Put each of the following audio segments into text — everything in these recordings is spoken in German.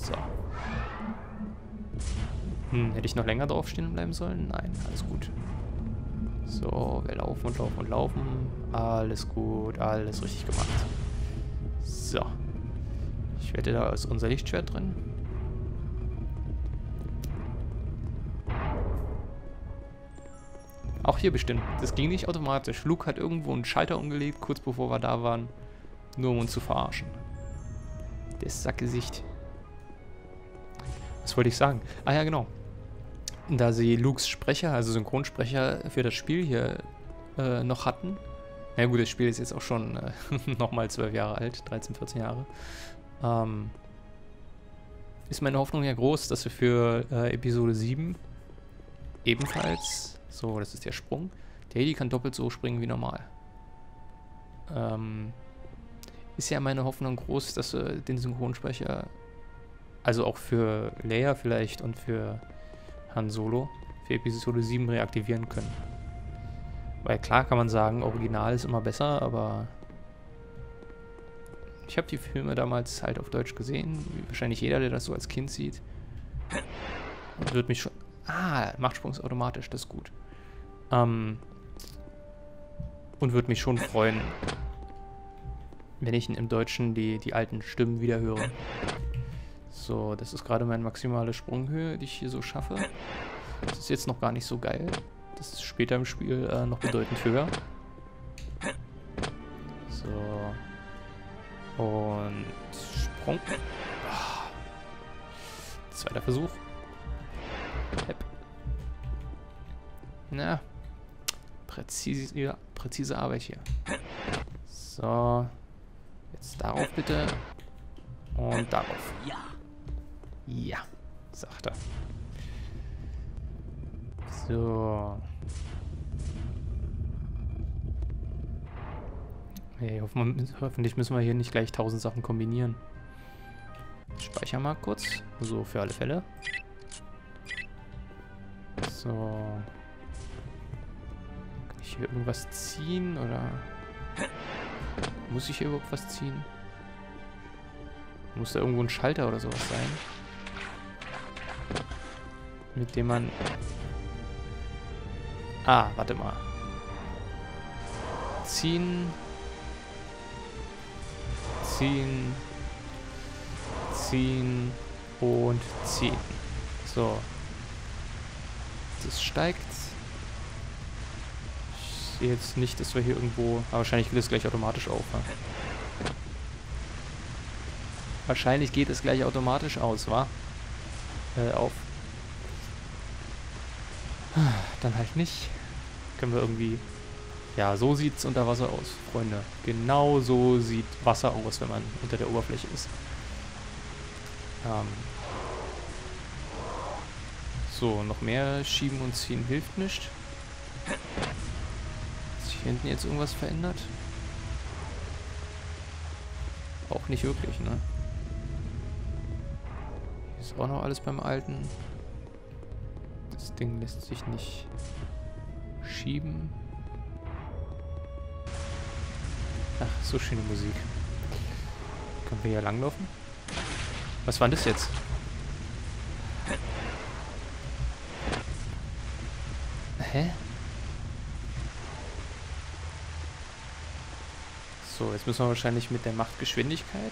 So. Hätte ich noch länger drauf stehen bleiben sollen? Nein, alles gut. So, wir laufen und laufen und laufen. Alles gut, alles richtig gemacht. So. Ich wette, da ist unser Lichtschwert drin. Auch hier bestimmt. Das ging nicht automatisch. Luke hat irgendwo einen Schalter umgelegt, kurz bevor wir da waren. Nur um uns zu verarschen. Das Sackgesicht. Was wollte ich sagen? Ah ja, genau. Da sie Lukes Sprecher, also Synchronsprecher für das Spiel hier noch hatten. Na gut, das Spiel ist jetzt auch schon nochmal 12 Jahre alt, 13, 14 Jahre. Ist meine Hoffnung ja groß, dass wir für Episode 7 ebenfalls, so, das ist der Sprung, der Heli kann doppelt so springen wie normal. Ist ja meine Hoffnung groß, dass wir den Synchronsprecher, also auch für Leia vielleicht und für Han Solo, für Episode 7 reaktivieren können. Weil klar kann man sagen, Original ist immer besser, aber ich habe die Filme damals halt auf Deutsch gesehen, wie wahrscheinlich jeder, der das so als Kind sieht. Und wird mich schon... Ah, Machtsprung ist automatisch, das ist gut. Und würde mich schon freuen, wenn ich im Deutschen die alten Stimmen wieder höre. So, das ist gerade meine maximale Sprunghöhe, die ich hier so schaffe. Das ist jetzt noch gar nicht so geil. Das ist später im Spiel noch bedeutend höher. So. Und Sprung. Ah. Zweiter Versuch. Hepp. Na. Präzise Arbeit hier. So. Jetzt darauf bitte. Und darauf. Ja. Ja, sagt er. So. Hey, hoffentlich müssen wir hier nicht gleich 1000 Sachen kombinieren. Speicher mal kurz. So, für alle Fälle. So. Kann ich hier irgendwas ziehen, oder? Muss ich hier überhaupt was ziehen? Muss da irgendwo ein Schalter oder sowas sein? Mit dem man... Ah, warte mal. Ziehen. Ziehen. Ziehen. Und ziehen. So. Das steigt. Ich sehe jetzt nicht, dass wir hier irgendwo... Aber wahrscheinlich geht es gleich automatisch auf. Ne? Wahrscheinlich geht es gleich automatisch aus, wa? Auf. Dann halt nicht. Können wir irgendwie... Ja, so sieht es unter Wasser aus, Freunde. Genau so sieht Wasser aus, wenn man unter der Oberfläche ist. So, noch mehr schieben und ziehen hilft nicht. Hat sich hier hinten jetzt irgendwas verändert? Auch nicht wirklich, ne? Hier ist auch noch alles beim Alten. Das Ding lässt sich nicht schieben. Ach, so schöne Musik. Können wir hier langlaufen? Was war das jetzt? Hä? So, jetzt müssen wir wahrscheinlich mit der Machtgeschwindigkeit.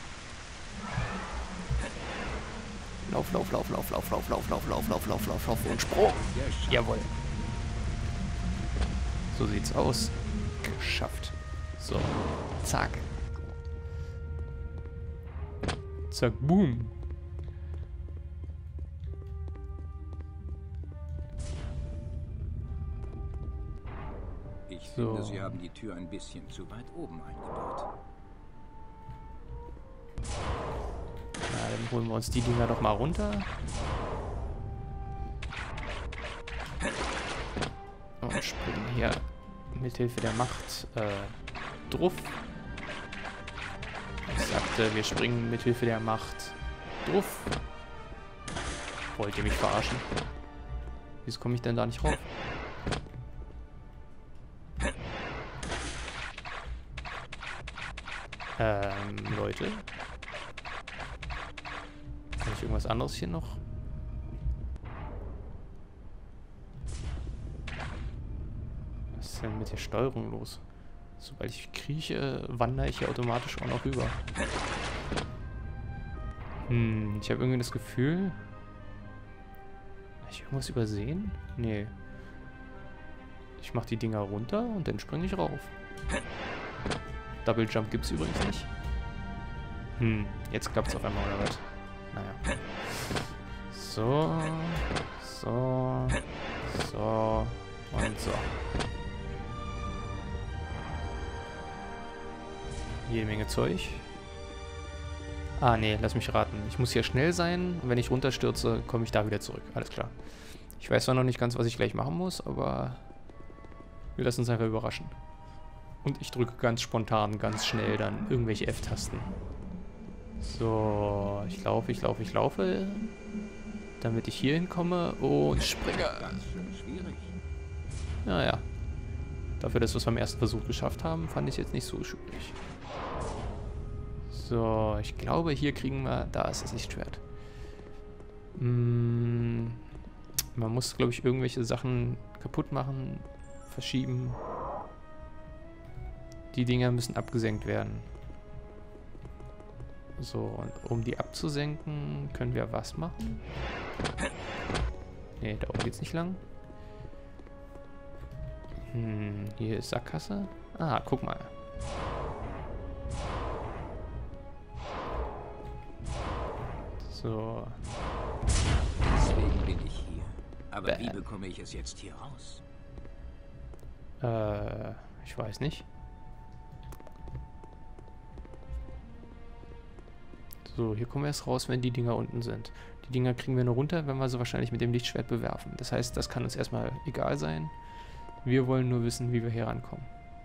Lauf, lauf, lauf, lauf, lauf, lauf, lauf, lauf, lauf, lauf, lauf, lauf, lauf und Sprung. Jawohl. So sieht's aus. Geschafft. So. Zack. Zack, boom. Ich finde, Sie haben die Tür ein bisschen zu weit oben eingebaut. Na, dann holen wir uns die Dinger doch mal runter. Und springen hier mithilfe der Macht drauf. Ich sagte, wir springen mithilfe der Macht drauf. Wollt ihr mich verarschen? Wieso komme ich denn da nicht rauf? Nicht irgendwas anderes hier noch? Was ist denn mit der Steuerung los? Sobald ich krieche, wandere ich hier automatisch auch noch rüber. Ich habe irgendwie das Gefühl... Habe ich irgendwas übersehen? Nee. Ich mache die Dinger runter und dann springe ich rauf. Double Jump gibt es übrigens nicht. Jetzt klappt es auf einmal, oder was? Naja. So. So. So. Und so. Jede Menge Zeug. Ah, nee, lass mich raten. Ich muss hier schnell sein und wenn ich runterstürze, komme ich da wieder zurück. Alles klar. Ich weiß zwar noch nicht ganz, was ich gleich machen muss, aber wir lassen uns einfach überraschen. Und ich drücke ganz spontan, ganz schnell dann irgendwelche F-Tasten. So, ich laufe, damit ich hier hinkomme und springe. Ganz schön schwierig. Naja. Dafür, dass wir es beim ersten Versuch geschafft haben, fand ich es jetzt nicht so schwierig. So, ich glaube, hier kriegen wir... Da ist das Lichtschwert. Man muss, glaube ich, irgendwelche Sachen kaputt machen, verschieben. Die Dinger müssen abgesenkt werden. So, und um die abzusenken, können wir was machen? Ne, da oben geht's nicht lang. Hier ist Sackgasse. Ah, guck mal. So. Deswegen bin ich hier. Aber wie bekomme ich es jetzt hier raus? Ich weiß nicht. So, hier kommen wir erst raus, wenn die Dinger unten sind. Die Dinger kriegen wir nur runter, wenn wir sie wahrscheinlich mit dem Lichtschwert bewerfen. Das heißt, das kann uns erstmal egal sein. Wir wollen nur wissen, wie wir hier rankommen.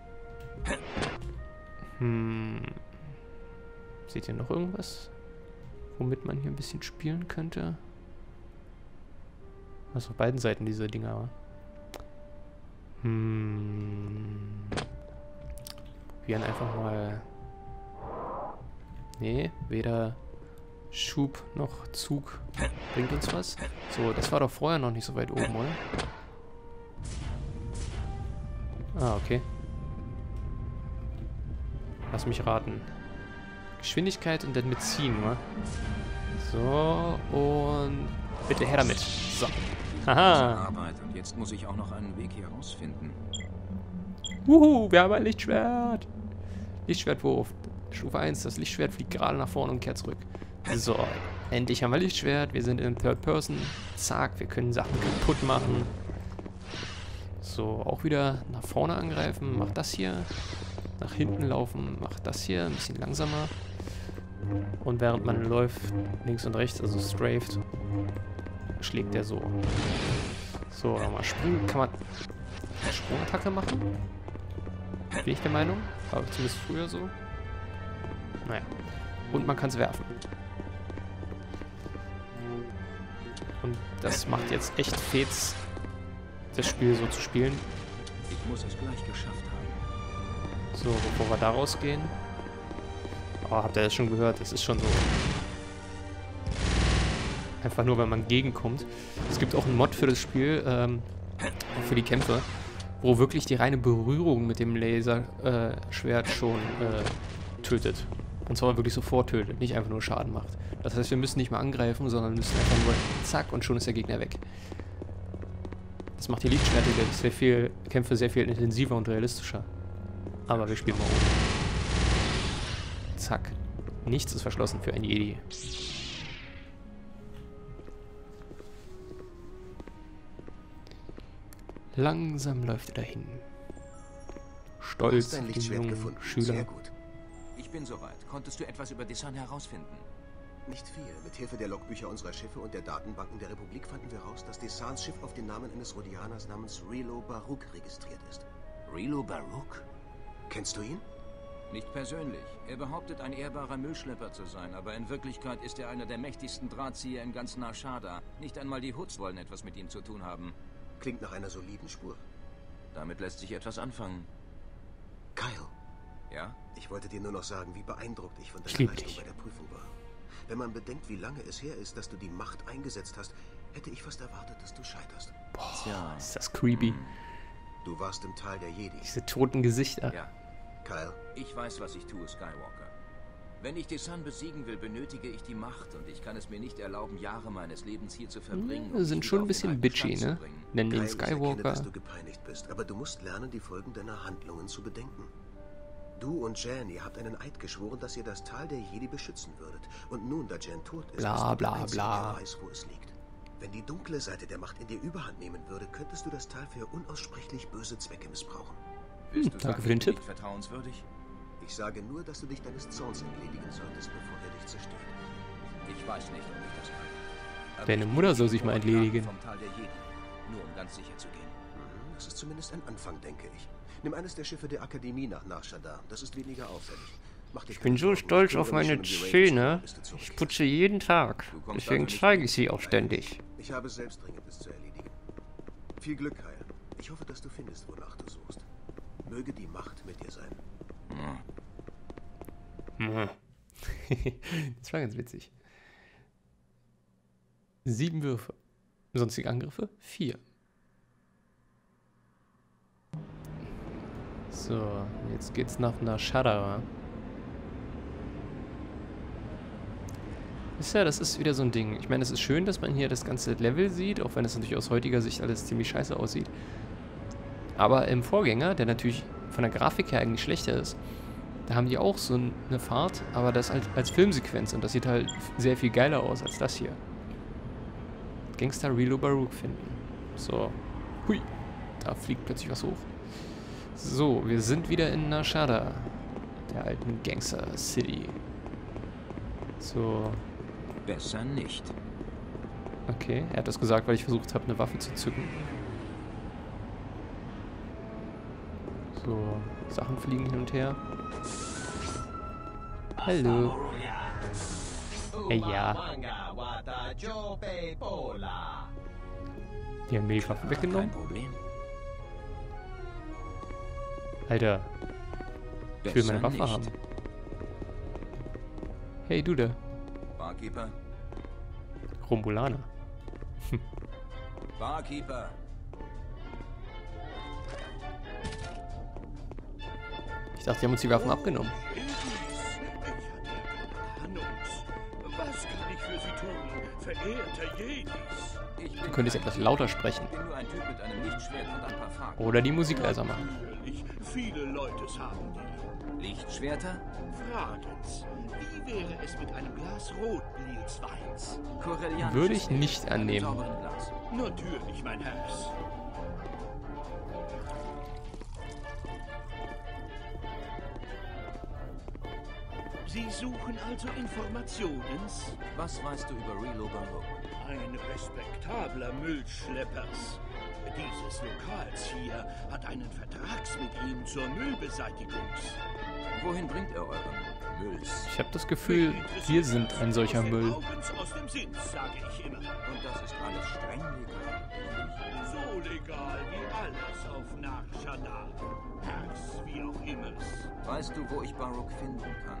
Seht ihr noch irgendwas, womit man hier ein bisschen spielen könnte? Was auf beiden Seiten diese Dinger. Probieren einfach mal. Nee, weder Schub noch Zug bringt uns was. So, das war doch vorher noch nicht so weit oben, oder? Ah, okay. Lass mich raten. Geschwindigkeit und dann mit ziehen, wa? So, und bitte her damit. So. Haha. Arbeit und jetzt muss ich auch noch einen Weg hier rausfinden. Wir haben ein Lichtschwert. Lichtschwertwurf. Stufe 1, das Lichtschwert fliegt gerade nach vorne und kehrt zurück. So, endlich haben wir Lichtschwert. Wir sind in Third Person. Zack, wir können Sachen kaputt machen. So, auch wieder nach vorne angreifen. Mach das hier. Nach hinten laufen. Mach das hier. Ein bisschen langsamer. Und während man läuft, links und rechts, also strafed, schlägt er so. So, nochmal springen. Kann man eine Sprungattacke machen? Bin ich der Meinung. Aber zumindest früher so. Naja. Und man kann es werfen. Und das macht jetzt echt Fets, das Spiel so zu spielen. Ich muss es gleich geschafft haben. So, bevor wir da rausgehen. Oh, habt ihr das schon gehört? Das ist schon so. Einfach nur, wenn man gegenkommt. Es gibt auch einen Mod für das Spiel, für die Kämpfe, wo wirklich die reine Berührung mit dem Laserschwert schon tötet. Und zwar wirklich sofort tötet, nicht einfach nur Schaden macht. Das heißt, wir müssen nicht mal angreifen, sondern müssen einfach nur zack und schon ist der Gegner weg. Das macht die Lichtschwerte Kämpfe sehr viel intensiver und realistischer. Aber wir spielen mal ohne. Zack. Nichts ist verschlossen für ein Jedi. Langsam läuft er dahin. Stolz auf den jungen Schüler. Sehr gut. Ich bin soweit. Konntest du etwas über Desan herausfinden? Nicht viel. Mit Hilfe der Logbücher unserer Schiffe und der Datenbanken der Republik fanden wir heraus, dass Desans Schiff auf den Namen eines Rhodianers namens Relo Baruch registriert ist. Relo Baruch? Kennst du ihn? Nicht persönlich. Er behauptet, ein ehrbarer Müllschlepper zu sein, aber in Wirklichkeit ist er einer der mächtigsten Drahtzieher in ganz Narshada. Nicht einmal die Hoods wollen etwas mit ihm zu tun haben. Klingt nach einer soliden Spur. Damit lässt sich etwas anfangen. Kyle. Ja? Ich wollte dir nur noch sagen, wie beeindruckt ich von Ich deiner lieb Leistung dich. bei der Prüfung war. Wenn man bedenkt, wie lange es her ist, dass du die Macht eingesetzt hast, hätte ich fast erwartet, dass du scheiterst. Boah, ist das creepy. Du warst im Tal der Jedi. Diese toten Gesichter. Ja, Kyle, ich weiß, was ich tue, Skywalker. Wenn ich Desan besiegen will, benötige ich die Macht und ich kann es mir nicht erlauben, Jahre meines Lebens hier zu verbringen. Wir sind schon ein bisschen bitchy, ne? Nennen den Kyle, ich erkenne, Skywalker. dass du gepeinigt bist, aber du musst lernen, die Folgen deiner Handlungen zu bedenken. Du und Jan, ihr habt einen Eid geschworen, dass ihr das Tal der Jedi beschützen würdet. Und nun, da Jan tot ist, Bla, bist du bla, der Einzige, bla. der weiß, wo es liegt. Wenn die dunkle Seite der Macht in dir Überhand nehmen würde, könntest du das Tal für unaussprechlich böse Zwecke missbrauchen. Willst du danke sagen, für den ich bin Tipp. nicht vertrauenswürdig? Ich sage nur, dass du dich deines Zorns entledigen solltest, bevor er dich zerstört. Ich weiß nicht, ob ich das kann. Aber Deine ich Mutter nehme soll die sich mal Koordinaten entledigen. vom Tal der Jedi, nur um ganz sicher zu gehen. Das ist zumindest ein Anfang, denke ich. Nimm eines der Schiffe der Akademie nach Nar Shaddaa. Das ist weniger auffällig. Mach dich Ich bin keine so Sorgen. stolz Nur auf wenn ich meine schon um die Rangers Zähne. komme, bist du zurück. Ich putze jeden Tag. Du kommst Deswegen also nicht zeige mit. ich sie auch ständig. Ich habe selbst Dringendes zu erledigen. Viel Glück, Kyle. Ich hoffe, dass du findest, wonach du suchst. Möge die Macht mit dir sein. Das war ganz witzig. 7 Würfe. Sonstige Angriffe 4. So, jetzt geht's nach Nar Shaddaa. Ja, das ist wieder so ein Ding. Ich meine, es ist schön, dass man hier das ganze Level sieht, auch wenn es natürlich aus heutiger Sicht alles ziemlich scheiße aussieht. Aber im Vorgänger, der natürlich von der Grafik her eigentlich schlechter ist, da haben die auch so eine Fahrt, aber das halt als Filmsequenz und das sieht halt sehr viel geiler aus als das hier. Gangster Rilo Baruch finden. So. Hui. Da fliegt plötzlich was hoch. So, wir sind wieder in Nar Shaddaa, der alten Gangster City. So. Besser nicht. Okay, er hat das gesagt, weil ich versucht habe, eine Waffe zu zücken. So, Sachen fliegen hin und her. Hallo. Ja. Die haben mir die Waffe Kein weggenommen. Problem. Alter, ich will meine Besser Waffe haben. Hey, du da. Barkeeper? Romulaner. Barkeeper! Ich dachte, die haben uns die Waffen abgenommen. Was kann ich für Sie tun, verehrter Jedis? Du könntest etwas lauter sprechen. Ich bin nur ein Typ mit einem Lichtschwert und ein paar Fahrten. Oder die Musik leiser machen. Natürlich, viele Leute haben die. Lichtschwerter? Fragen's. Wie wäre es mit einem Glas Rotblilsweins? Corellianisches Würde ich Bild. nicht Einem annehmen. sauberen Glas. Natürlich, mein Herr. Sie suchen also Informationen? Was weißt du über Rilo Baruch? Ein respektabler Müllschleppers. Dieses Lokals hier hat einen Vertrags mit ihm zur Müllbeseitigung. Wohin bringt er euren Mülls? Ich habe das Gefühl, wir sind ein solcher Müll. Aus dem Sinn, sage ich immer. Und das ist alles streng legal. So legal wie alles auf Nar Shaddaa. Herz, wie auch immer. Weißt du, wo ich Baruch finden kann?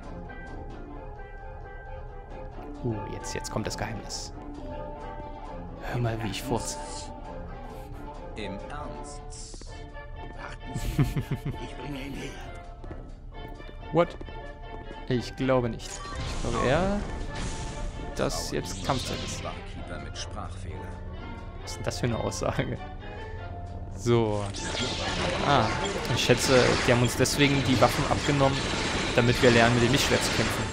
Jetzt kommt das Geheimnis. Hör mal, wie ich furze. Im Ernst? Warten Sie, ich bringe ihn her. What? Ich glaube nicht. Ich glaube eher, dass jetzt Kampfzeit ist. Barkeeper mit Sprachfehler. Was ist denn das für eine Aussage? So. Ah, ich schätze, die haben uns deswegen die Waffen abgenommen, damit wir lernen, mit dem Lichtschwert zu kämpfen.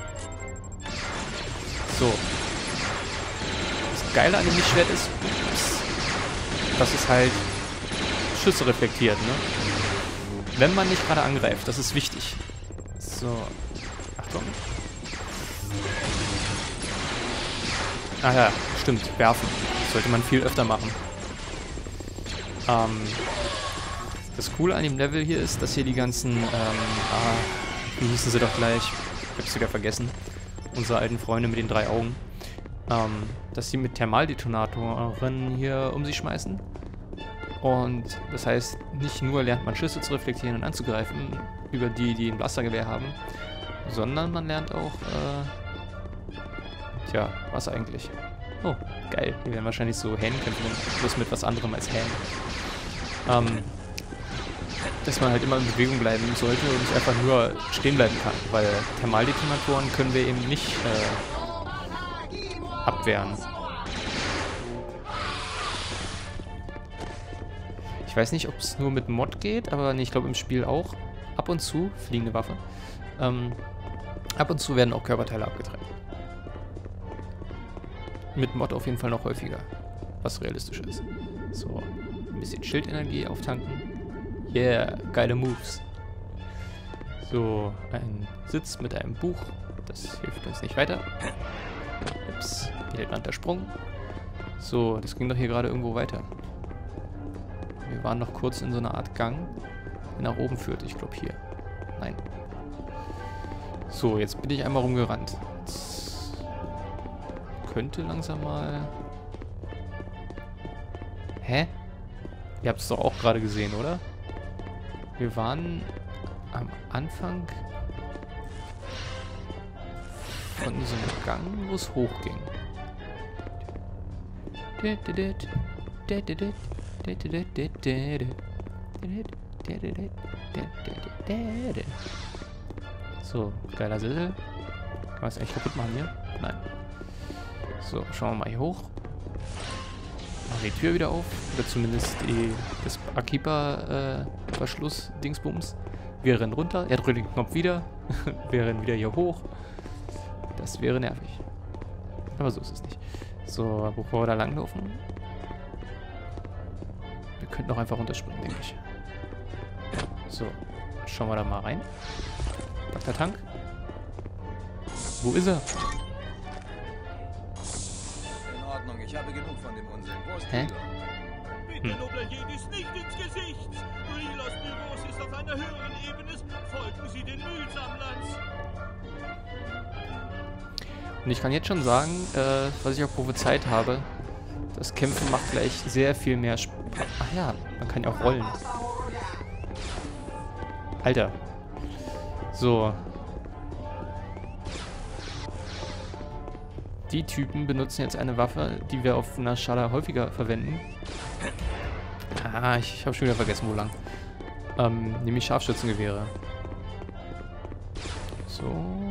So. Das Geile an dem Lichtschwert ist, dass es halt Schüsse reflektiert, ne? Wenn man nicht gerade angreift, das ist wichtig. So. Achtung. Ah ja, stimmt, werfen. Das sollte man viel öfter machen. Das Coole an dem Level hier ist, dass hier die ganzen, wie hießen sie doch gleich? Ich hab's sogar vergessen. Unsere alten Freunde mit den 3 Augen. Dass sie mit Thermaldetonatoren hier um sich schmeißen. Und das heißt, nicht nur lernt man Schüsse zu reflektieren und anzugreifen, über die ein Blastergewehr haben, sondern man lernt auch Tja, was eigentlich? Oh, geil. Die werden wahrscheinlich so Hähnchen, bloß mit was anderem als Hähnen. Dass man halt immer in Bewegung bleiben sollte und nicht einfach nur stehen bleiben kann, weil Thermaldetonatoren können wir eben nicht abwehren. Ich weiß nicht, ob es nur mit Mod geht, aber nee, ich glaube im Spiel auch. Ab und zu, fliegende Waffe, ab und zu werden auch Körperteile abgetrennt. Mit Mod auf jeden Fall noch häufiger, was realistisch ist. So, ein bisschen Schildenergie auftanken. Yeah, geile Moves. So, ein Sitz mit einem Buch. Das hilft uns nicht weiter. Ups, eleganter Sprung. So, das ging doch hier gerade irgendwo weiter. Wir waren noch kurz in so einer Art Gang, der nach oben führt. Ich glaube hier. Nein. So, jetzt bin ich einmal rumgerannt. Jetzt könnte langsam mal... Hä? Ihr habt es doch auch gerade gesehen, oder? Wir waren am Anfang von so einem Gang, wo es hochging. So, geiler Sessel. Kann man es eigentlich kaputt machen hier? Nein. So, schauen wir mal hier hoch. Machen die Tür wieder auf. Oder zumindest das Akiba-Verschluss-Dingsbums. Wir rennen runter. Er drückt den Knopf wieder. Wir rennen wieder hier hoch. Das wäre nervig. Aber so ist es nicht. So, bevor wir da langlaufen. Wir könnten auch einfach runterspringen, denke ich. So, schauen wir da mal rein. Dr. Tank. Wo ist er? In Ordnung, ich habe genug von dem Unsinn. Wo ist Hä? Bitte, nobler Jedis, nicht ins Gesicht! Rilos Büros ist auf einer höheren Ebene. Folgen Sie den Müllsammlern. Und ich kann jetzt schon sagen, was ich auch prophezeit habe, das Kämpfen macht gleich sehr viel mehr Spaß. Ach ja, man kann ja auch rollen. Alter. So. Die Typen benutzen jetzt eine Waffe, die wir auf Nashada häufiger verwenden. Ah, ich habe schon wieder vergessen, wo lang. Nämlich Scharfschützengewehre. So.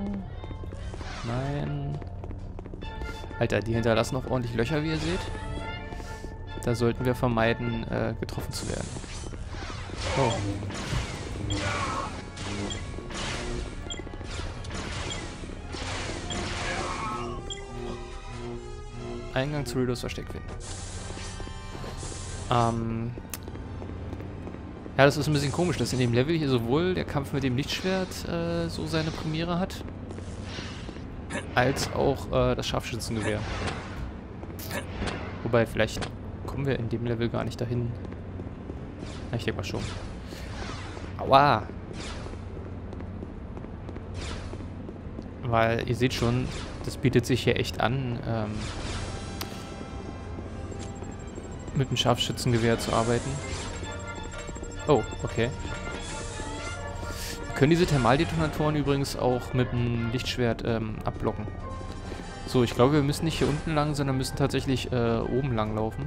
Nein. Alter, die hinterlassen noch ordentlich Löcher, wie ihr seht. Da sollten wir vermeiden, getroffen zu werden. Oh. Eingang zu Rilos Versteck finden. Ja, das ist ein bisschen komisch, dass in dem Level hier sowohl der Kampf mit dem Lichtschwert so seine Premiere hat, als auch das Scharfschützengewehr. Wobei, vielleicht kommen wir in dem Level gar nicht dahin. Na, ich denke mal schon. Aua! Weil, ihr seht schon, das bietet sich hier echt an, mit dem Scharfschützengewehr zu arbeiten. Oh, okay. Wir können diese Thermaldetonatoren übrigens auch mit dem Lichtschwert abblocken. So, ich glaube, wir müssen nicht hier unten lang, sondern müssen tatsächlich oben lang laufen.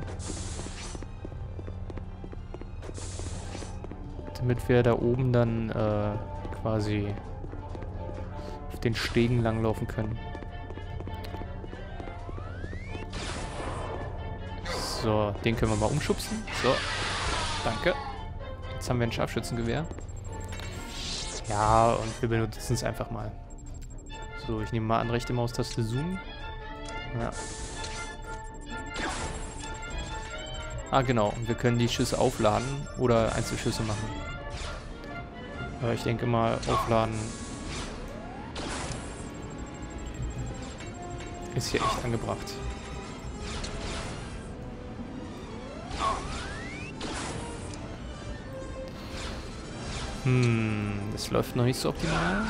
Damit wir da oben dann quasi auf den Stegen langlaufen können. So, den können wir mal umschubsen. So, danke. Jetzt haben wir ein Scharfschützengewehr. Ja, und wir benutzen es einfach mal. So, ich nehme mal an, rechte Maustaste zoomen. Ja. Ah, genau. Und wir können die Schüsse aufladen oder Einzelschüsse machen. Aber ich denke mal, aufladen ist hier echt angebracht. Das läuft noch nicht so optimal.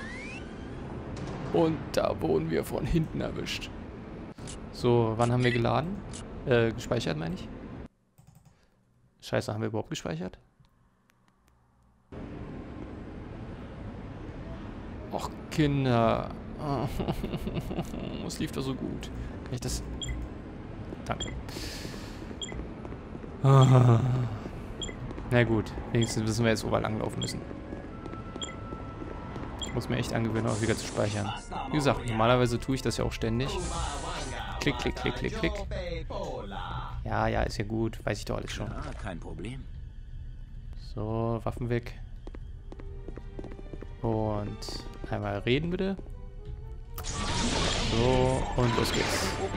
Und da wurden wir von hinten erwischt. So, wann haben wir geladen? Gespeichert, meine ich. Scheiße, haben wir überhaupt gespeichert? Och, Kinder. Oh, es lief doch so gut. Kann ich das... Danke. Ah. Na gut, wenigstens wissen wir jetzt, wo wir langlaufen müssen. Ich muss mir echt angewöhnen, auch wieder zu speichern. Wie gesagt, normalerweise tue ich das ja auch ständig. Klick, klick, klick, klick, klick. Ja, ja, ist ja gut. Weiß ich doch alles schon. Ja, kein Problem. So, Waffen weg. Und einmal reden, bitte. So, und los geht's.